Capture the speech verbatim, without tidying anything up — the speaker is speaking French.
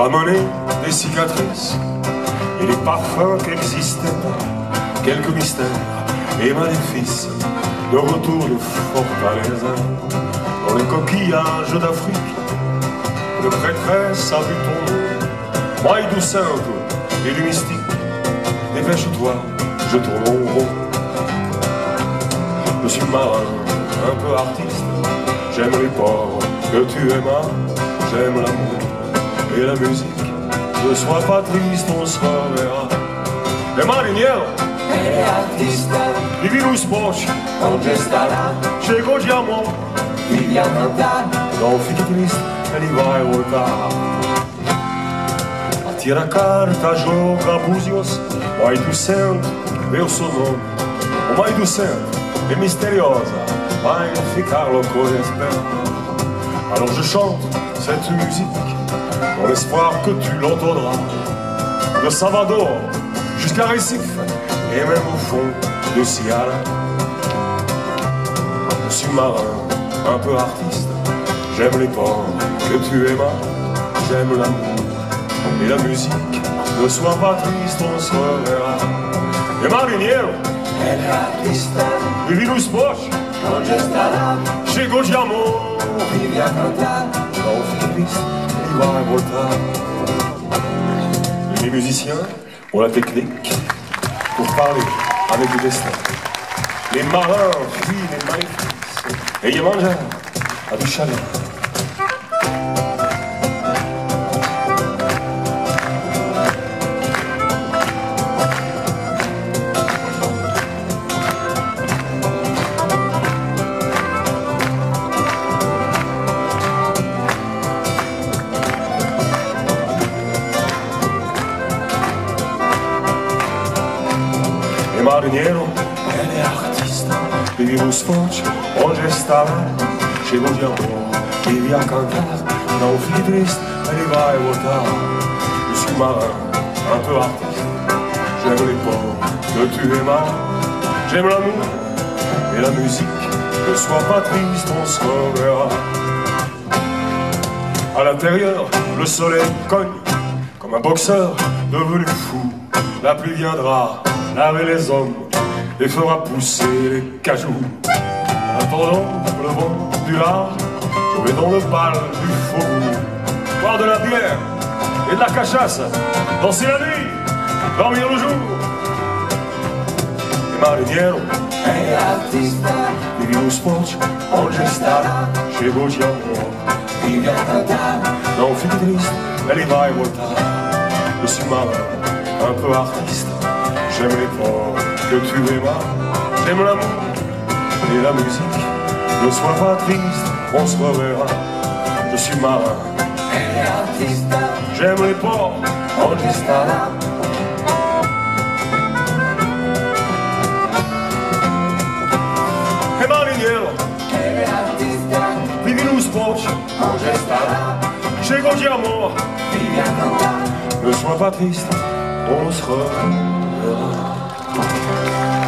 ramener des cicatrices et les parfums qu'existaient quelques mystères et maléfices de retour de Fortaleza. Dans les coquillages d'Afrique, de prêtresse a vu ton nom, maille du simple et du mystique. Dépêche-toi, je tourne en rond. Je suis marin, un peu artiste. J'aime les ports que tu aimas. J'aime l'amour et la musique. Ne sois pas triste, on se reverra. Le mariniero è artista, vivi lo sport, onde starà, chegou-diamo, vive a cantar, não fique triste, ele vai voltar. Atira a carta, joga búzios, Mãe do Centro, meu seu nome. O Mãe do Centro é misteriosa, vai ficar louco j'espère. Alors je chante cette musique, dans l'espoir que tu l'entendras. De Salvador jusqu'à Recife, et même au fond de Ciara. Je suis marin, un peu artiste. J'aime les ports que tu aimas. J'aime l'amour et la musique. Ne sois pas triste, on se reverra. Et mariniero, è artista, vivi lo sport, onde starà, chegou-diamo, vive a cantar, non fique triste, il va voltar. Les musiciens ont la technique pour parler avec le destin. Les marins fuient les maléfices et ils mangent à du chalet. Mariniero, è artista, vivi lo sport, onde starà, chegou-diamo, vivi a cantar, non fique triste, elle va et voltar. Je suis marin, un peu artiste, j'aime les ports que tu aimas, j'aime l'amour et la musique, ne sois pas triste, on se reverra. À l'intérieur, le soleil cogne, comme un boxeur devenu fou, la pluie viendra laver les hommes et fera pousser les cajous. En attendant le vent du large, je vais dans le bal du faubourg, boire de la bière et de la cachasse, danser la nuit, dormir le jour. Et mariniero, è artista, vivi lo sport, onde starà, chegou-diamo, vive a cantar, non fique triste, elle y va et voltar. Je suis marin, un peu artiste. J'aime les ports que tu aimas, j'aime l'amour et la musique. Ne sois pas triste, on se reverra. Je suis marin, è artista, j'aime les ports, onde starà, e mariniero, è artista, vivi lo sport, onde starà, chegou-diamo, vive a cantar. ne sois pas triste, on se reverra.